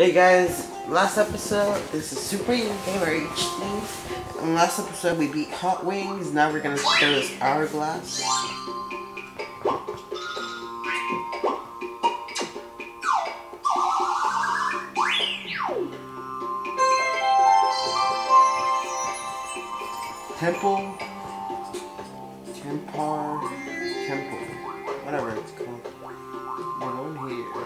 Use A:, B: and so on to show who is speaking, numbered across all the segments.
A: Hey guys, last episode, this is Super Gamer HD. In last episode we beat Hot Wings, now we're gonna throw this hourglass. Temple, whatever it's called. We're going here.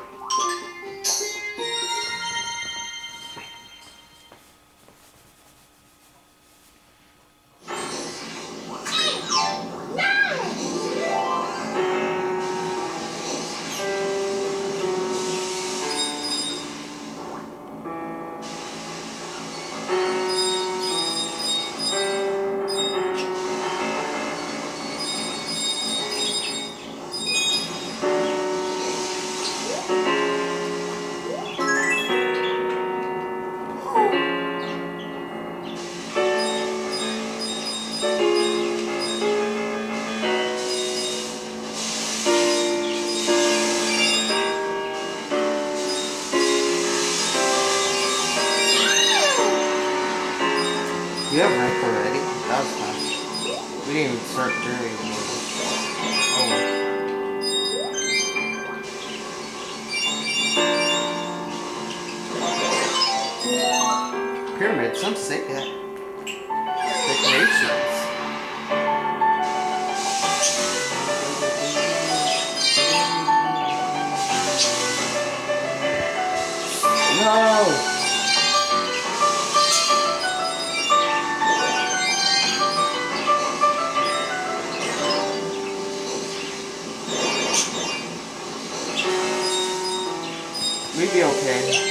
A: We have rank already? That was fast. We didn't even start doing it. Oh. Pyramids, I'm sick at decorations. No! We'd be okay.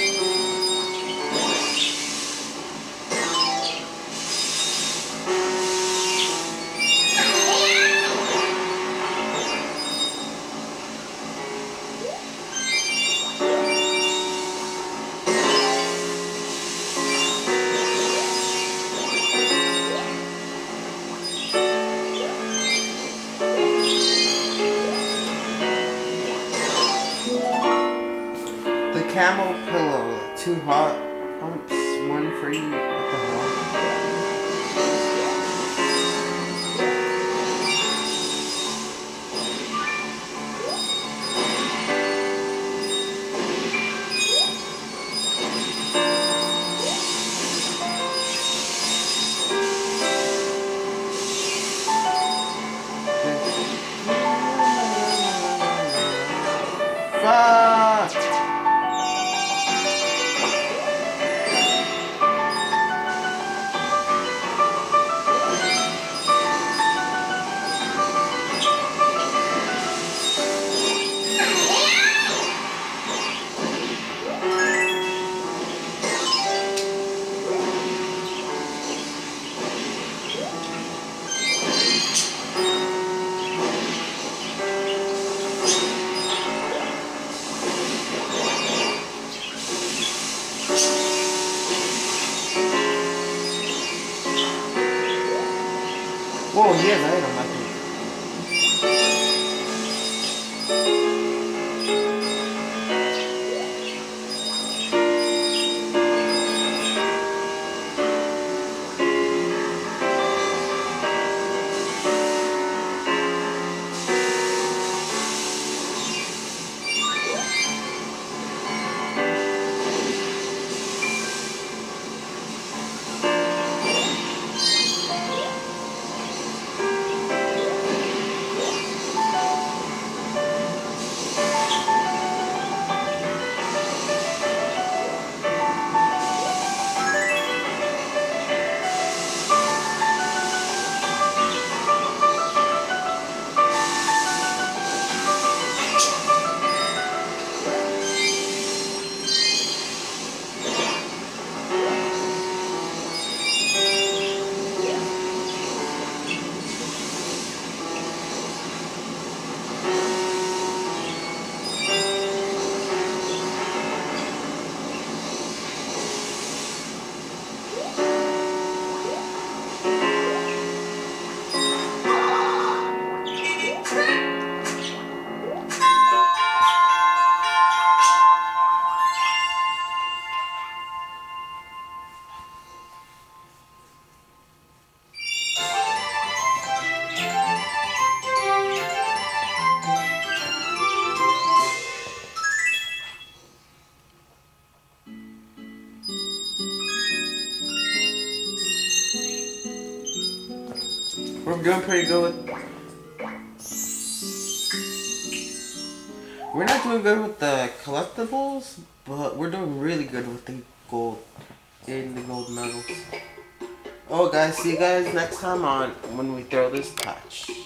A: Camel pillow, 2 hot pumps, 1 free. What the hell? Fuck! Whoa, he has an item, I think. We're doing pretty good with... We're not doing good with the collectibles, but we're doing really good with the gold. In the gold medals. Oh guys, see you guys next time on when we throw this patch.